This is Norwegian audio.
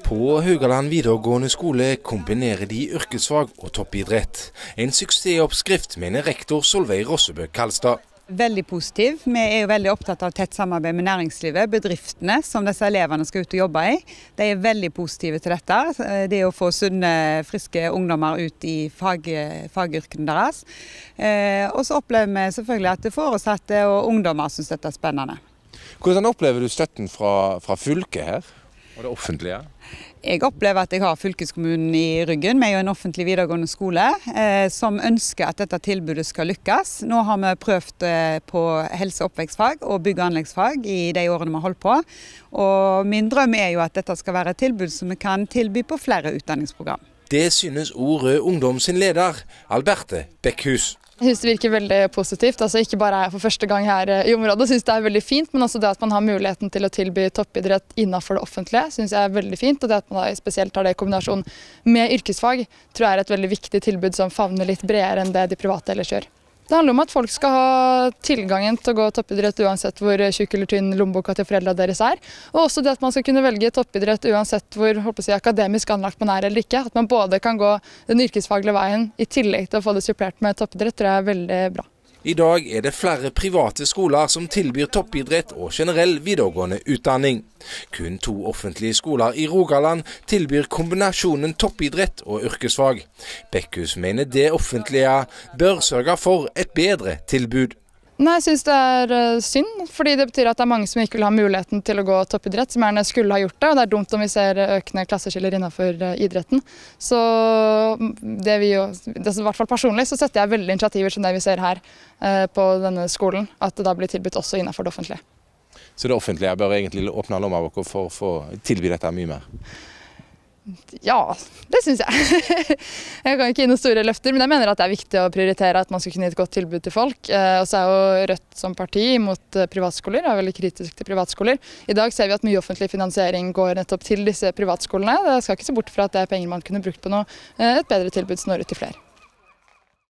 På Haugaland videregående skole kombinerer de yrkesfag og toppidrett. En suksessoppskrift, mener rektor Solveig Rossebø Kalstad. Veldig positiv. Vi er jo veldig opptatt av tett samarbeid med næringslivet, bedriftene som disse elevene skal ut og jobbe i. De er veldig positive til dette. Det å få sunne, friske ungdommer ut i fagyrkene deres. Og så opplever vi selvfølgelig at foresatte og ungdommer synes dette er spennende. Hvordan opplever du støtten fra fylket her og det offentlige? Jeg opplever at jeg har fylkeskommunen i ryggen. Vi er jo en offentlig videregående skole som ønsker at dette tilbudet skal lykkes. Nå har vi prøvd på helse- og oppvekstfag og bygg- og anleggsfag i de årene vi har holdt på. Og min drøm er jo at dette skal være et tilbud som vi kan tilby på flere utdanningsprogram. Det synes Orø Ungdom sin leder, Alberte Bekkhus. Jeg synes det virker veldig positivt. Altså ikke bare er jeg for første gang her i området, synes det er veldig fint, men også det at man har muligheten til å tilby toppidrett innenfor det offentlige, synes jeg er veldig fint. Og det at man spesielt har det i kombinasjon med yrkesfag, tror jeg er et veldig viktig tilbud som favner litt bredere enn det de private ellers gjør. Det handler om at folk skal ha tilgangen til å gå toppidrett uansett hvor tjukk eller tynn lommeboka til foreldrene deres er. Og også det at man skal kunne velge toppidrett uansett hvor akademisk anlagt man er eller ikke. At man både kan gå den yrkesfaglige veien i tillegg til å få det supplert med toppidrett, tror jeg er veldig bra. I dag er det flere private skoler som tilbyr toppidrett og generell videregående utdanning. Kun 2 offentlige skoler i Rogaland tilbyr kombinasjonen toppidrett og yrkesfag. Bekkhus mener det offentlige bør sørge for et bedre tilbud. Nei, jeg synes det er synd, fordi det betyr at det er mange som ikke vil ha muligheten til å gå toppidrett, som gjerne skulle ha gjort det, og det er dumt om vi ser økende klasseskiller innenfor idretten. Så det i hvert fall personlig så setter jeg veldig initiativer som det vi ser her på denne skolen, at det da blir tilbudt også innenfor det offentlige. Så det offentlige bør egentlig åpne lomma for å tilby dette mye mer? Ja, det synes jeg. Jeg kan ikke gi noen store løfter, men jeg mener at det er viktig å prioritere at man skal kunne gi et godt tilbud til folk. Og så er jo Rødt som parti mot privatskoler, er veldig kritisk til privatskoler. I dag ser vi at mye offentlig finansiering går nettopp til disse privatskolene. Jeg skal ikke se bort fra at det er penger man kunne brukt på et bedre tilbud som når ut til flere.